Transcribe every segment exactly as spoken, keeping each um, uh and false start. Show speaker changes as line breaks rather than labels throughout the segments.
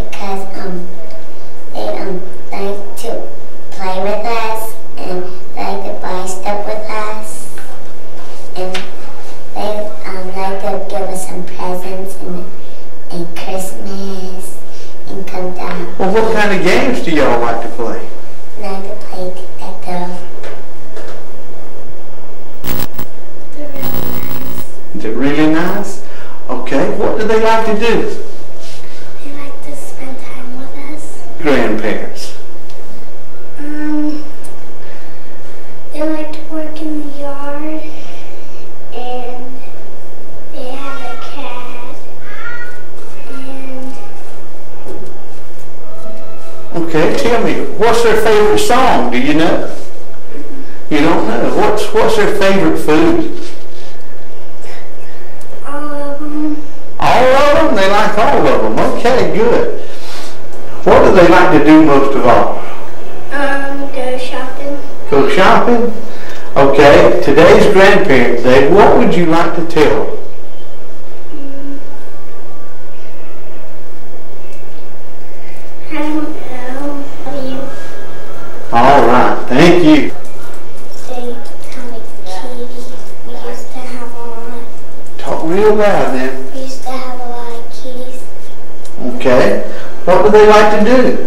because um, they um, like to play with us and they like to buy stuff with us, and they um, like to give us some presents and, and Christmas and come down.
Well, what kind of games do y'all like to play?
I like to play detective. They're really nice.
They're really nice? Okay, what do they like to do?
They like to spend time with us.
Grandparents.
Um, they like to work in the yard, and they have a cat, and...
Okay, tell me, what's their favorite song? Do you know? You don't know. What's, what's their favorite food?
all of them.
All of them? They like all of them. Okay, good. What do they like to do most of all?
Um, go shopping.
Go shopping? Okay, today's Grandparents' Day. What would you like to tell them?
Mm. I don't know. Love you.
All right, thank you.
They have a kitty. We used to have a lot.
Talk real loud now.
We used to have a lot of kitties.
Okay, what do they like to do?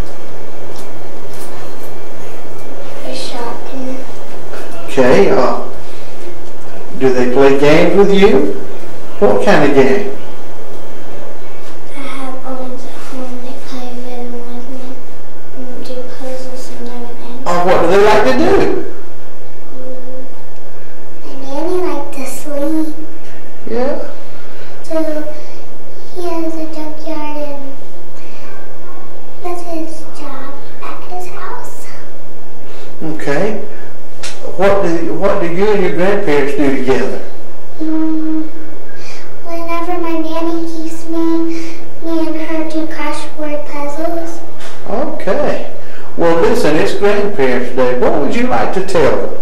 Go shopping.
Okay, uh, do they play games with you? What kind of game?
I have ones at home that play with with me and do puzzles and everything.
Oh, what do they like to do?
Mm. My nanny liked to sleep.
Yeah.
So he has a junkyard and that's his job at his house.
Okay. What do what do you and your grandparents do together?
Mm. Whenever my nanny keeps me, me and her do crossword puzzles.
Okay. Well, listen, it's Grandparents' Day. What would you like to tell them?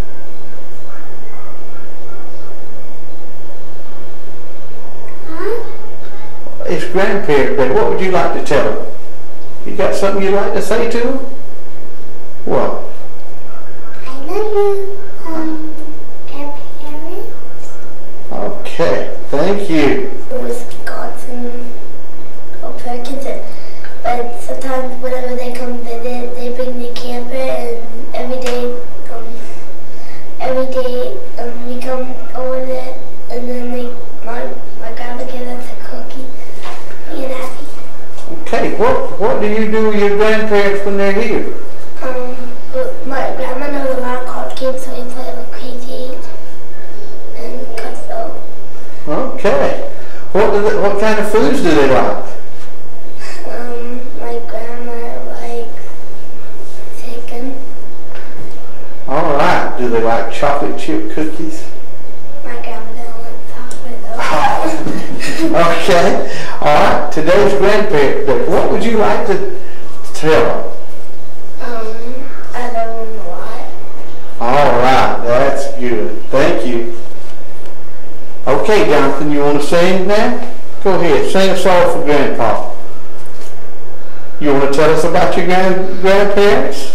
Huh?
It's Grandparents' Day. What would you like to tell them? You got something you'd like to say to them? What?
I love you, um, grandparents.
Okay. Thank you.
Wisconsin or Perkins, but sometimes whenever they come visit, they bring the camper, and every day, um, every day um, we come over there, and then they, my my grandma gives us a cookie. Me and Abby.
Okay. What what do you do with your grandparents when they're here?
Um, but my grandma knows a lot of card games, so we play with Crazy Eight and Cutthroat.
Okay. What do they, what kind of foods do they like?
Um, my grandma likes chicken.
All right. Do they like chocolate chip cookies?
My grandma don't like chocolate though.
Okay. All right. Today's Grandparents' Day. What would you like to tell them?
um, I don't know what.
All right. That's good. Thank you. Okay, Jonathan, you want to sing now? Go ahead. Sing a song for Grandpa. You want to tell us about your grand grandparents?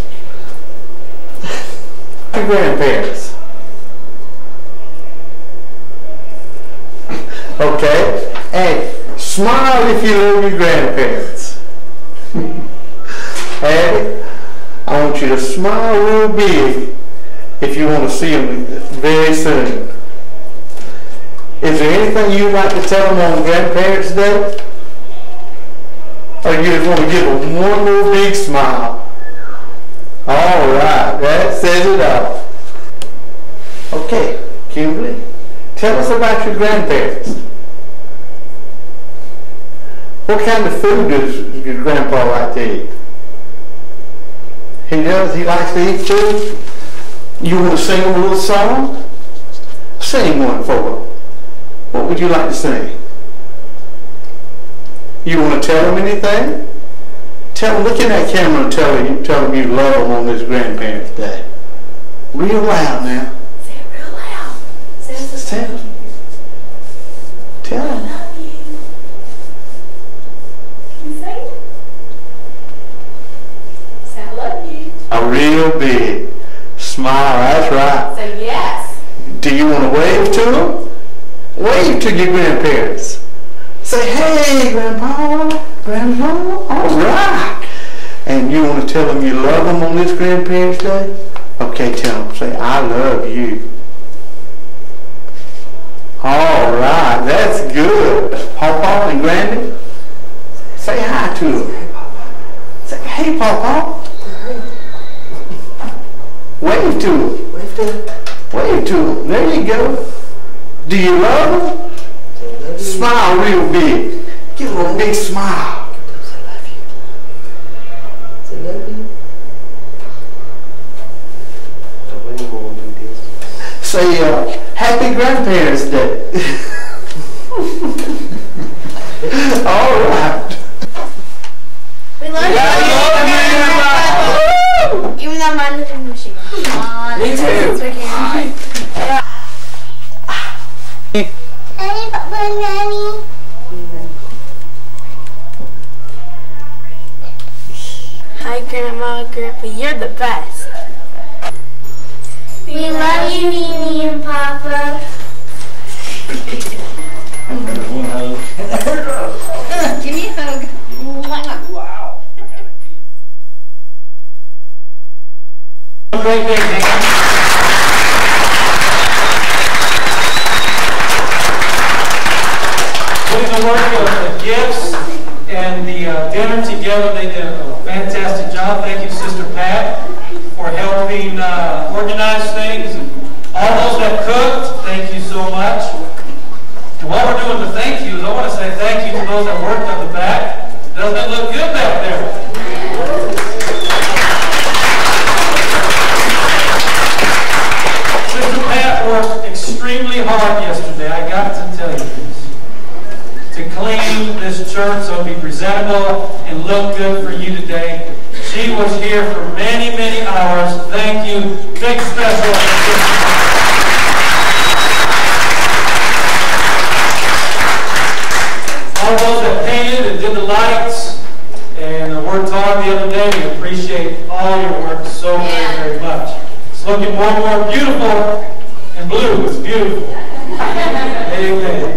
Your grandparents. Okay. And smile if you love your grandparents. Abby, I want you to smile real big if you want to see them very soon. Is there anything you'd like to tell them on Grandparents' Day? Or you just want to give them one little big smile? All right, that says it all. Okay, Kimberly, tell us about your grandparents. What kind of food does your grandpa like to eat? He does? He likes to eat food? You want to sing him a little song? Sing one for him. What would you like to sing? You want to tell them anything? Tell them, look in that camera and tell them, tell them you love them on this Grandparents' Day. Real loud now.
Say it real loud. Say it to
Tell them. Tell them.
I love you. Can you say it?
real big. Smile, that's right.
Say yes.
Do you want to wave to them? Wave to your grandparents. Say, hey, Grandpa, Grandma, all right. And you want to tell them you love them on this Grandparents' Day? Okay, tell them, say, I love you. All right, that's good. Pawpaw and Granny, say hi to them. Say, hey, Pawpaw. Wave to them. Wave to them. Wave to them. There you go. Do you love them? Smile real big. Give them a big smile. Say, love you. Say, love you. Say, uh, Happy Grandparents' Day. All right.
We love you. Even though mine is in Michigan.
Me too.
Yeah. Hey, Papa and Nanny. Hi, Grandma, Grandpa. You're the best. We love you, Mimi and Papa.
Give me a hug. Wow.
Great day, Dan. Putting the work of the gifts and the uh, dinner together, they did a fantastic job. Thank you, Sister Pat, for helping uh, organize things. And all those that cooked, thank you so much. And while we're doing the thank yous, I want to say thank you to those that worked on the back. Doesn't it look good back there? Sister Pat worked extremely hard yesterday, I got to tell you this, to clean this church so it'll be presentable and look good for you today. She was here for many, many hours. Thank you. Big special. All those that painted and did the lights and worked hard the other day, we appreciate all your work so very, very much. It's looking more and more beautiful and blue. It's beautiful. Amen.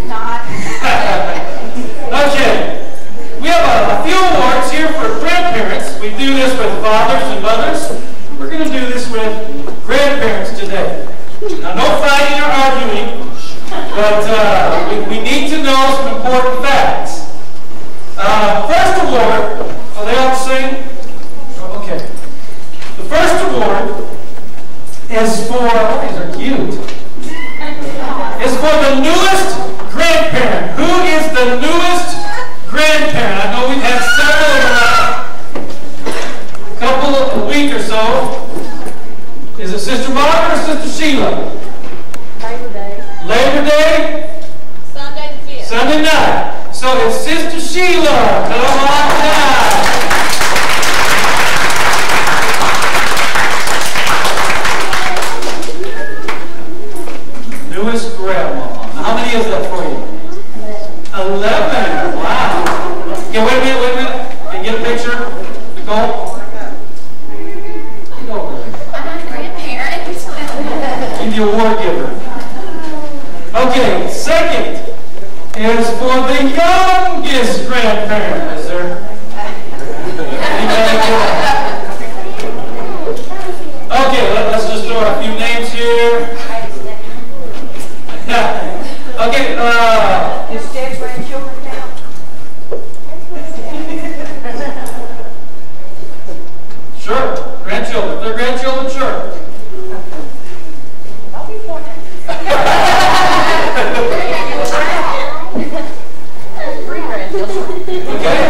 Okay. We have a, a few awards here for grandparents. We do this with fathers and mothers. We're going to do this with grandparents today. Now, no fighting or arguing, but uh, we, we need to know some important facts. Uh, first award, are they all the same? Oh, okay. The first award is for, oh, these are cute, is for the newest grandparent. Who is the newest grandparent? I know we've had several in the last couple of a week or so. Is it Sister Margaret or Sister Sheila?
Labor Day.
Labor Day?
Sunday the fifth.
Sunday night. So it's Sister Sheila. Come on down. Newest grandma. How many is that for you? Eleven. Wow. Okay, wait a minute, wait a minute. Can you get a picture? Nicole?
I'm a grandparent.
You're the award giver. Okay, second is for the youngest grandparent. Is there? Okay, let, let's just throw out a few names here. Okay, uh...
Is Dad's grandchildren now?
Sure, grandchildren. They're grandchildren, sure.
Don't be pointing. Three grandchildren.
Okay.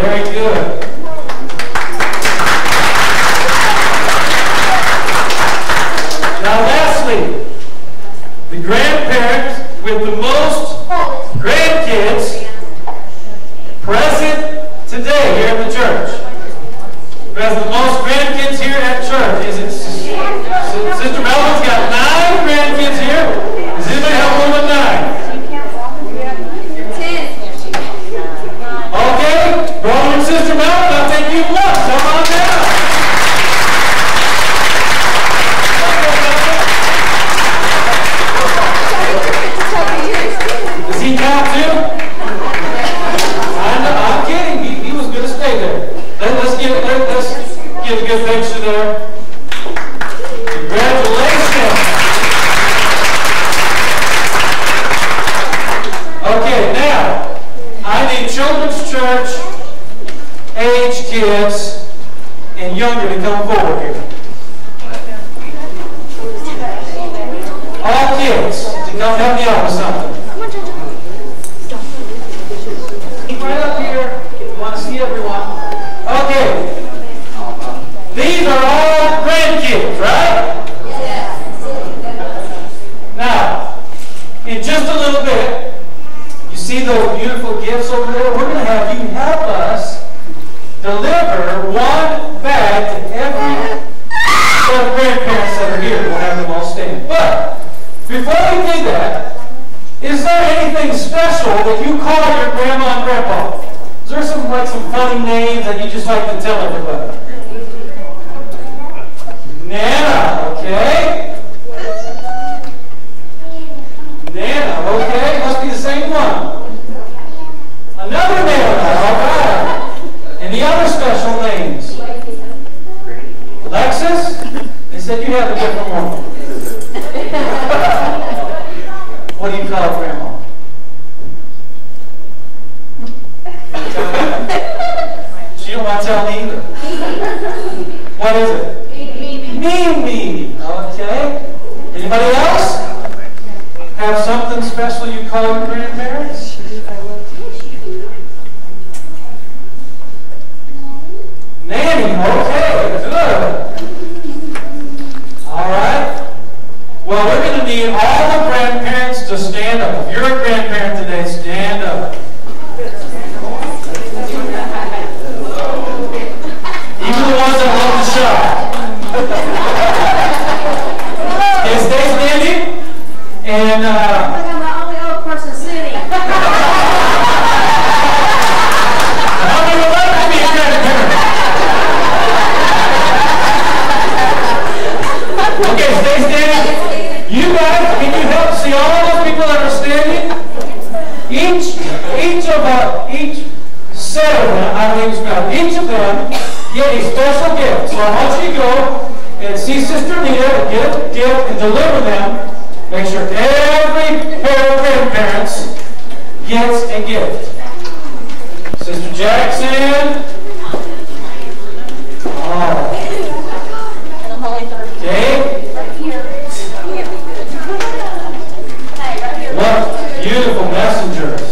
Very good. Now lastly, the grandparent with the most grandkids present today here in the church. Who has the most grandkids here at church? Is it Sister Melvin's got nine grandkids here? Does anybody have more than nine? Okay, brother and Sister Melvin, I think you've won. Come on down. Does he count too? I know, I'm kidding. He, he was going to stay there. Let, let's give let, let's give a good picture there. Congratulations. Okay, now I need children's church age kids and younger to come forward here. All kids to come help me out with something. Right up here, you want to see everyone. Okay. These are all grandkids, right? Yes. Now, in just a little bit, you see those beautiful gifts over there? We're going to have you help us deliver one bag to every set of grandparents that are here. We'll have them all stand. But before we do that, is there anything special that you call your grandma and grandpa? Is there some like some funny names that you just like to tell everybody? Nana, okay. Nana, okay. Must be the same one. Another Nana, all right. Any other special names? Alexis? They said you have a different one. What do you call grandma? She don't want to tell me either. What is it? Mimi. Okay. Anybody else? Have something special you call your grandparents? Nanny. Okay. Good. All right. Well, we're going to need all the grandparents to stand up. If you're a grandparent today, stand up. Even the ones that love to shop. Okay, stay standing. And, uh... I think I'm the only old person sitting. How many would like to be a grandparent? Okay, stay standing. You guys, can you help see all those people that are standing? Each, each of uh, each set of them, I believe it's about each of them get a special gift. So I want you to go and see Sister Nita, get a gift and deliver them. Make sure every pair of grandparents gets a gift. Sister Jackson. Oh. Okay. What beautiful messengers.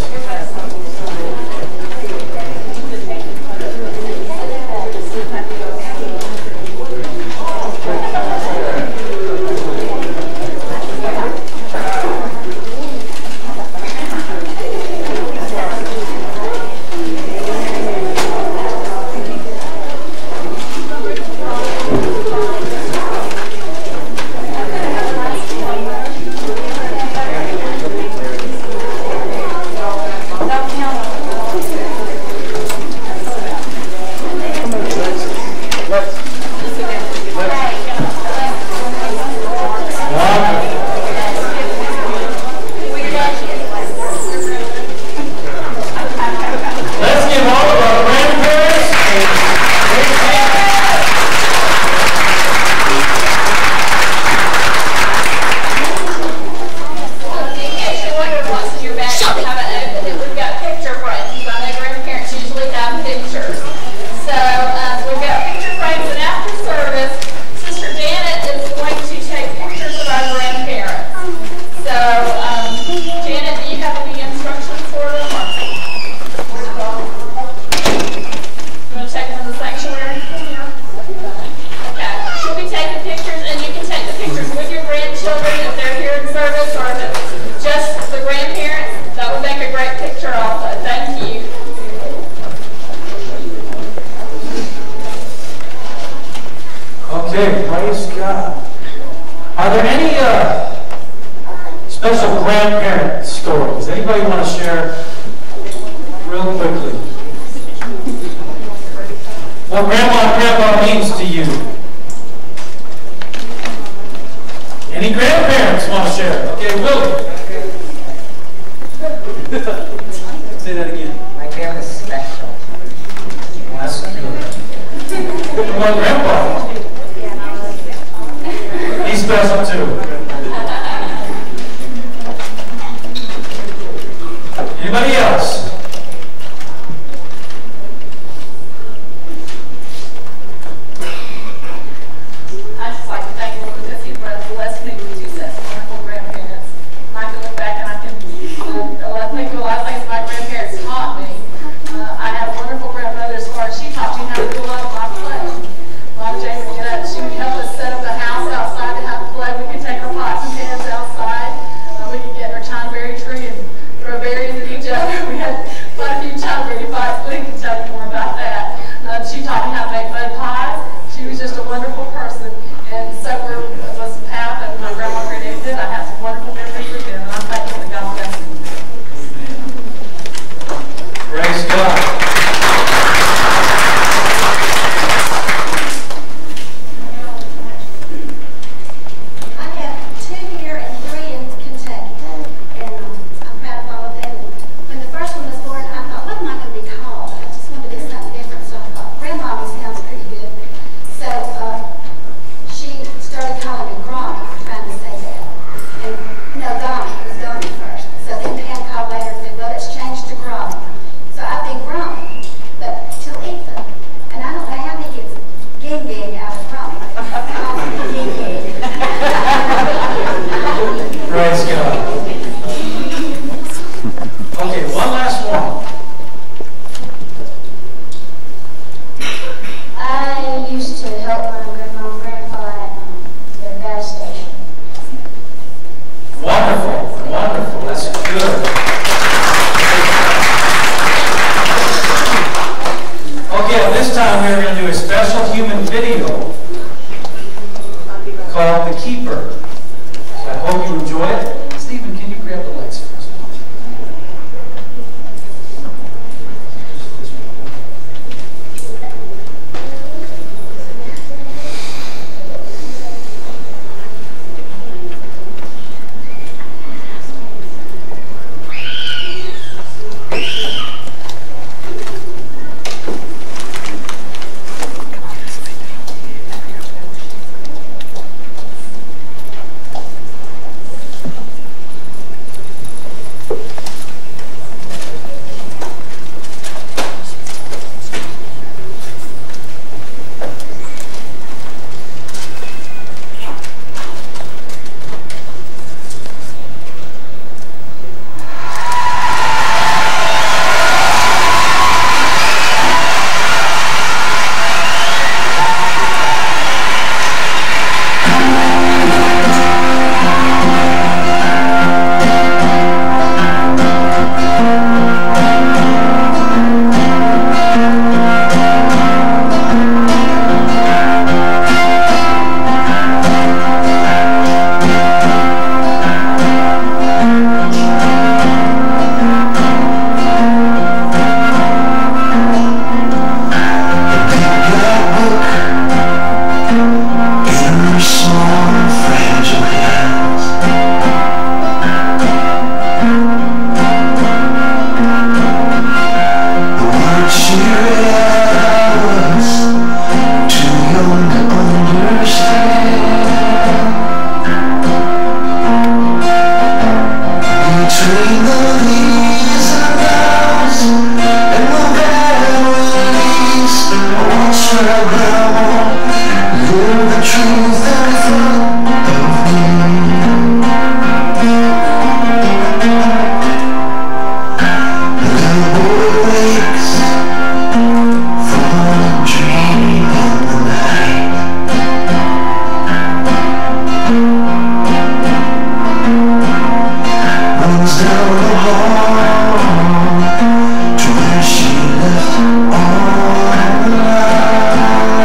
Are there any uh, special grandparent stories? Anybody want to share real quickly what Grandma and Grandpa means to you? Any grandparents want to share? Okay, Willie. Say that again.
My grandma's special.
That's good. What about Grandpa? He's special too. Anybody else?
I just like to thank the Lord because He blessed me with two sets of wonderful grandparents. And I can look back and I can uh, think of a lot of things my grandparents taught me. Uh, I had a wonderful grandmother as far as she taught me how to do a lot of my play. Mom Jane would get up, she would help us set up the house outside to have a play. We could take our pots and pans outside. Uh, we could get our chineberry tree and throw berries at each other. We had quite a few chineberry pies. Glenn can tell you more about that. Uh, she taught me how to make mud pies. She was just a wonderful person. And so were, was Pat and my grandma Granny did. I have some wonderful memories with them, and I'm thankful that God bless them.
Praise God.
I have two here and three in Kentucky, and um, I'm proud of all of them. When the first one was born, I thought, what am I going to be called? I just wanted to do something different, so I thought, Grandma sounds pretty good. So uh, she started calling me Grandma, trying to say that. And no, Donnie, it was Donnie first. So then Pam called later and said, well, it's changed to Grandma. So I've been Grandma, but till Ethan. And I don't know how he gets Ging Ging out of Grandma. Ging Ging.
Praise God. Okay, one last one.
I used to help my grandma and grandpa at um, the gas station.
Wonderful, wonderful. That's good. Okay, at this time we're going to do a special human video called The Keeper. So I hope you enjoy it. Stephen, can you grab the lights first?
To where she left all alive.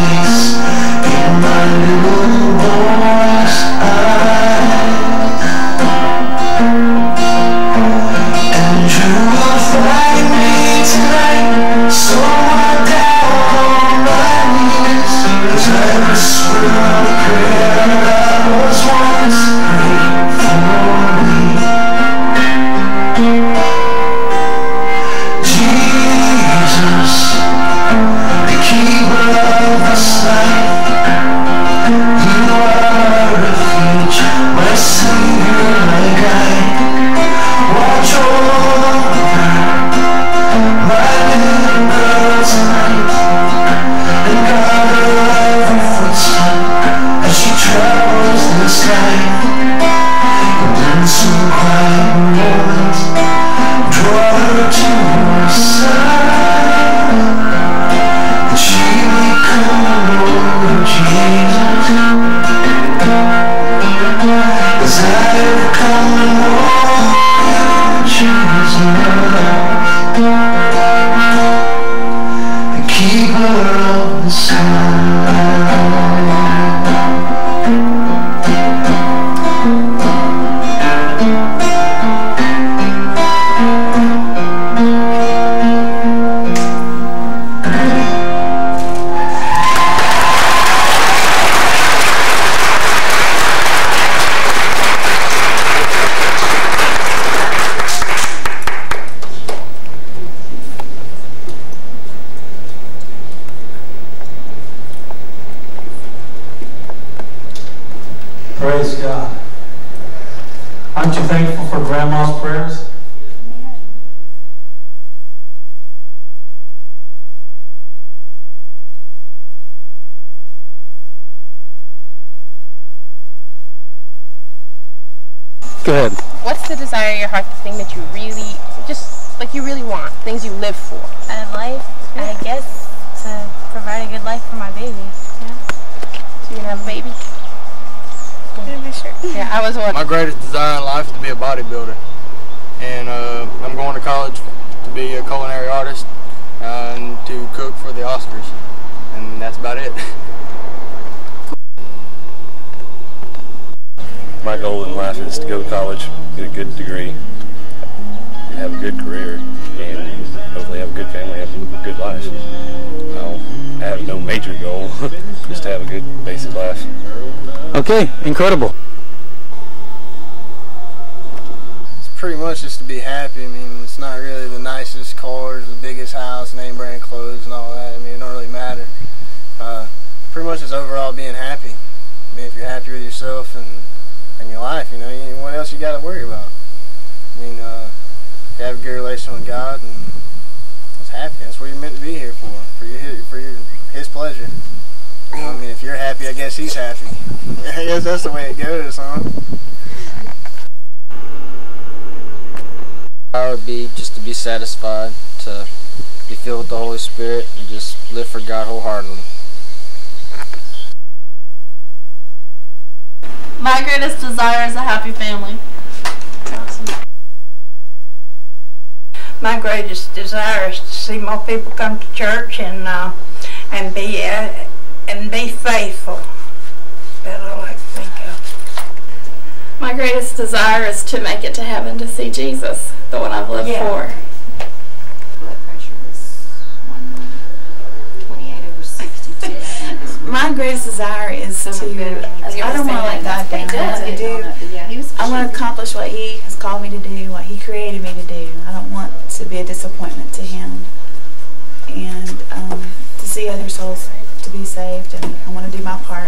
face in my little boy's eyes. And you will find me tonight, somewhere down on my knees, as I whisper a prayer that was once prayed for me. Jesus, the keeper of this life, you are a refuge, my Savior, my guide. Watch over my little girl tonight, and guard her every footstep as she travels this life. And in some quiet moment, draw her to your side, that she may come to know Jesus, as I have come to know Jesus, the keeper of the sun.
Praise God. Aren't you thankful for Grandma's prayers?
Go ahead.
What's the desire of your heart, the thing that you really, just like you really want, things you live for?
Out of life, yeah. I guess, to provide a good life for my baby. Yeah.
So you can have a baby? Sure. Yeah, I was one.
My greatest desire in life is to be a bodybuilder, and uh, I'm going to college to be a culinary artist uh, and to cook for the Oscars, and that's about it.
My goal in life is to go to college, get a good degree, and have a good career, and hopefully have a good family, have a good life. I'll have no major goal, just to have a good basic life.
Okay, incredible.
It's pretty much just to be happy. I mean, it's not really the nicest cars, the biggest house, name brand clothes and all that. I mean, it don't really matter. Uh, pretty much just overall being happy. I mean, if you're happy with yourself and, and your life, you know, you, what else you got to worry about? I mean, uh, you have a good relation with God, and it's happy. That's what you're meant to be here for, for, your, for your, His pleasure. You know, I mean, if you're happy, I guess He's happy. I guess that's the way it goes, huh?
I would be just to be satisfied, to be filled with the Holy Spirit, and just live for God wholeheartedly.
My greatest desire is a happy family.
My greatest desire is to see more people come to church and uh, and be uh, and be faithful. That's all I can think of.
My greatest desire is to make it to heaven to see Jesus, the one I've lived
Yeah.
for.
Blood pressure was one twenty-eight over sixty-two.
My greatest desire is to, I don't want to let God down. I want to do, I want to accomplish what He has called me to do, what He created me to do. I don't want to be a disappointment to Him. And um, to see other souls to be saved, and I want to do my part.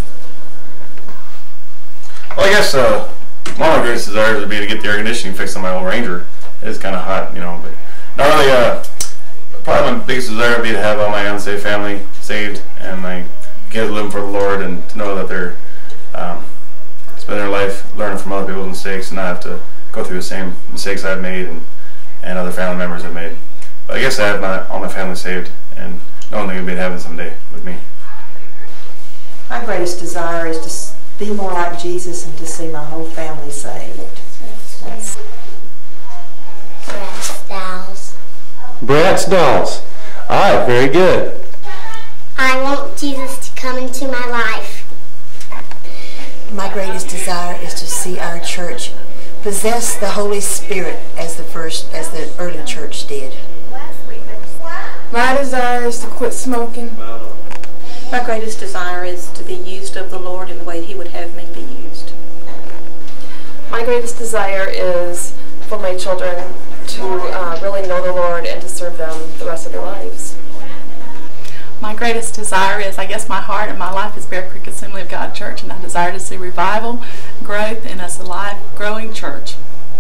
Well, I guess uh, one of my greatest desires would be to get the air conditioning fixed on my old Ranger. It is kind of hot, you know, but not really. Uh, probably my biggest desire would be to have all my unsaved family saved and my kids living for the Lord, and to know that they're um, spending their life learning from other people's mistakes and not have to go through the same mistakes I've made and, and other family members have made. But I guess I have my, all my family saved and knowing they're going to be in heaven someday with me.
My greatest desire is to be more like Jesus and to see my whole family saved.
Bratz dolls. All right, very good.
I want Jesus to come into my life.
My greatest desire is to see our church possess the Holy Spirit as the first, as the early church did.
My desire is to quit smoking.
My greatest desire is to be used of the Lord in the way He would have me be used.
My greatest desire is for my children to uh, really know the Lord and to serve them the rest of their lives.
My greatest desire is, I guess my heart and my life is Bear Creek Assembly of God Church, and I desire to see revival, growth, and us alive, growing church.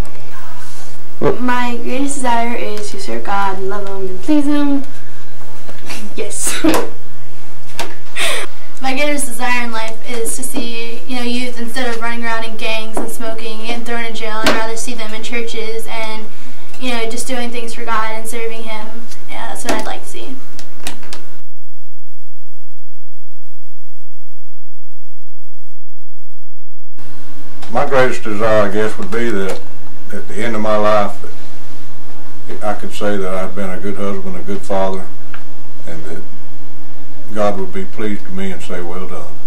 My greatest desire is to serve God and love Him and please Him. Yes.
My greatest desire in life is to see, you know, youth, instead of running around in gangs and smoking and thrown in jail, I'd rather see them in churches and, you know, just doing things for God and serving Him. Yeah, that's what I'd like to see.
My greatest desire, I guess, would be that at the end of my life, that I could say that I've been a good husband, a good father, and that God would be pleased with me and say, well done.